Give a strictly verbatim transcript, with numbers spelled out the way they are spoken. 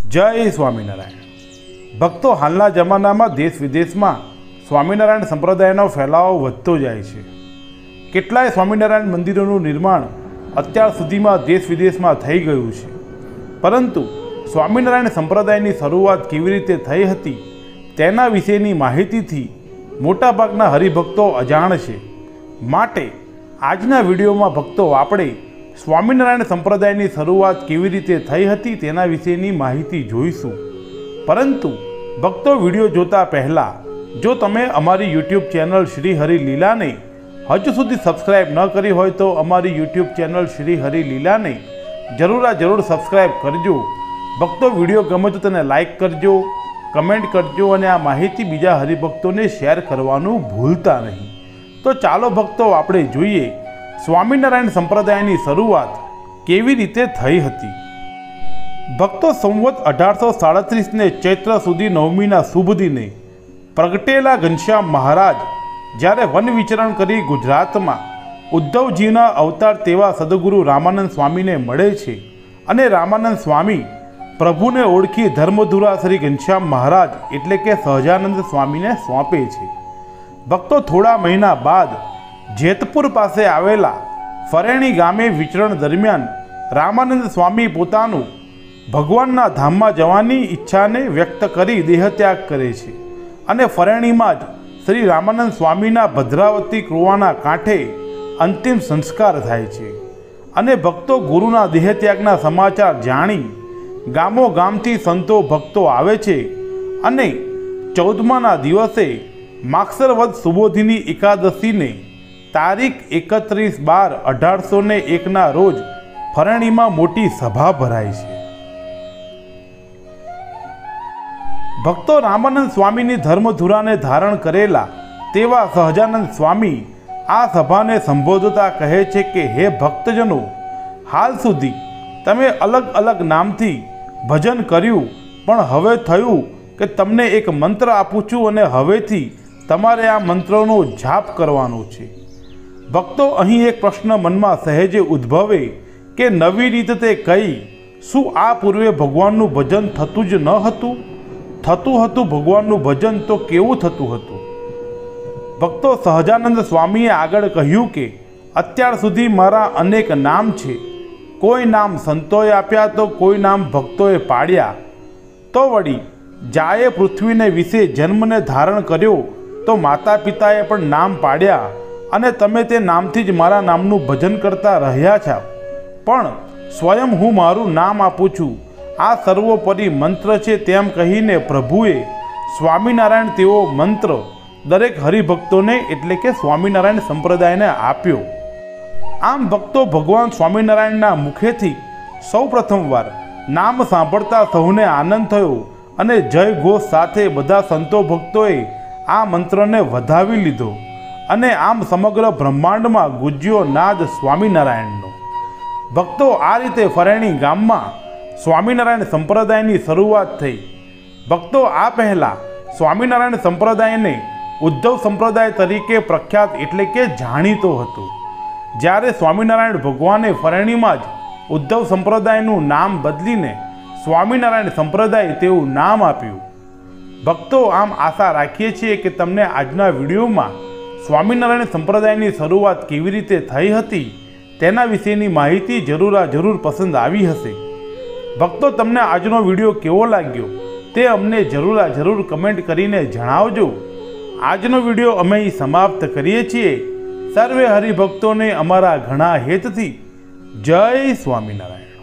जय स्वामीनारायण। भक्तों, हालना जमानामां देश विदेशमां स्वामीनारायण संप्रदायनो फैलावो वधतो जाय छे। केटलाय स्वामीनारायण मंदिरोनुं निर्माण अत्यार सुधीमां देश विदेशमां थई गयुं छे, परंतु स्वामीनारायण संप्रदायनी शरूआत केवी रीते थई हती तेना विशेनी माहितीथी मोटाभागना हरिभक्तो अजाण छे। माटे आजना विडियोमां भक्तो आपणे स्वामीनारायण संप्रदायनी शरूआत केवी रीते थई हती तेना विशेनी माहिती जोईशुं। परंतु भक्तो, विडियो जोता पहला जो तमे अमारी यूट्यूब चेनल श्री हरि लीला ने हजू सुधी सब्सक्राइब न करी होय तो अमारी यूट्यूब चेनल श्री हरि लीला ने जरूर जरूर सब्सक्राइब करजो। भक्तो, विडियो गमे तो तेने लाइक करजो, कमेंट करजो और आ माहिती बीजा हरिभक्तों ने शेर करवानुं भूलता नहीं। तो चालो भक्तो, आपणे जोईए स्वामीनारायण संप्रदायनी शरूआत केवी रीते थई हती। भक्तो, संवत अठार सौ साड़ीस ने चैत्र सुदी नवमीना शुभ दिने प्रगटेला घनश्याम महाराज ज्यारे वन विचरण करी गुजरात में उद्धवजीना अवतार तेवा सदगुरु रामानंद स्वामी ने मळे छे अने रामानंद स्वामी प्रभु ने ओळखी धर्मधुरा श्री घनश्याम महाराज एटले के सहजानंद स्वामी ने सौंपे छे। भक्तो, थोड़ा महीना बाद जेतपुर पासे आवेला फरेणी गामे विचरण दरमियान रामानंद स्वामी पोतानुं भगवानना धाममां जवानी इच्छा ने व्यक्त करी देहत्याग करे छे अने फरेणीमां ज श्री रामानंद स्वामीना भद्रावती कुवाना कांठे अंतिम संस्कार थाय छे। अने भक्तो, गुरुना देहत्यागना समाचार जाणी गामो गामथी संतो भक्तो आवे छे अने चौदमाना दिवसे मागसर वद सुबोधिनी एकादशी ने तारीख एकत्रीस बार अठार सौ ने एक ना रोज फरेणी में मोटी सभा भराई छे। भक्तो, रामानंद स्वामी धर्मधुरा ने धारण करेला तेवा सहजानंद स्वामी आ सभा ने संबोधता कहे छे कि हे भक्तजनों, हाल सुधी तमे अलग अलग नामथी भजन कर्यु, पण हवे थयुं के तमने एक मंत्र आपું છું અને हवेथी तमारे आ मंत्रोनो जाप करवानो छे। भक्तो, अहीं एक प्रश्न मन में सहेजे उद्भवे कि नवी रीत ते कई शू आ पूर्वे भगवाननु भजन थतुं ज न हतुं? थतुं हतुं भगवाननु भजन तो केवुं थतुं हतुं? भक्तो, सहजानंद स्वामीए आगळ कह्युं के अत्यार सुधी मारा अनेक नाम छे। कोई नाम संतोए आप्या तो कोई नाम भक्तोए पाड्या। तो वળી जाए पृथ्वी ने विषे जन्म ने धारण कर्यो तो माता पिताए पण नाम पाड्या अने तमे ते नामथी ज मारा नामनुं भजन करता रह्या छो। पण स्वयं हूँ मारू नाम आपું છું, आ सर्वोपरि मंत्र छे तेम कहीने प्रभुए स्वामीनारायण तेवो मंत्र दरेक हरिभक्तोने एटले के स्वामीनारायण संप्रदायने आप्यो। आम भक्तो, भगवान स्वामीनारायणना मुखेथी सौ प्रथमवार नाम सांभळता सौने आनंद थयो अने जय घोष साथे बधा संतो भक्तोए आ मंत्रने वधावी लीधो अने आम समग्र ब्रह्मांड में गुज्यो नाद स्वामीनारायणनो। भक्तो, आ रीते फरेणी गाममां स्वामीनारायण संप्रदायनी शरूआत थई। भक्तो, आ पहला स्वामीनारायण संप्रदाय ने उद्धव संप्रदाय तरीके प्रख्यात एटले के जाणीतो हतो। ज्यारे स्वामीनारायण भगवाने फरेणीमां ज उद्धव संप्रदायनुं नाम बदलीने स्वामीनारायण संप्रदाय तेवुं नाम आप्युं। भक्तो, आम आशा राखीए छीए कि तमने आजना विडियोमां स्वामीनारायण संप्रदायनी शरूआत केवी रीते थई हती तेना विशेनी माहिती जरूर जरूर पसंद आवी हशे। भक्तो, तमने आजनो विडियो केवो लाग्यो ते अमने जरूर जरूर कमेंट करीने जणावजो। आजनो विडियो अमे અહીં समाप्त करीए छीए। सर्वे हरिभक्तों ने अमारा घणा हेतथी जय स्वामीनारायण।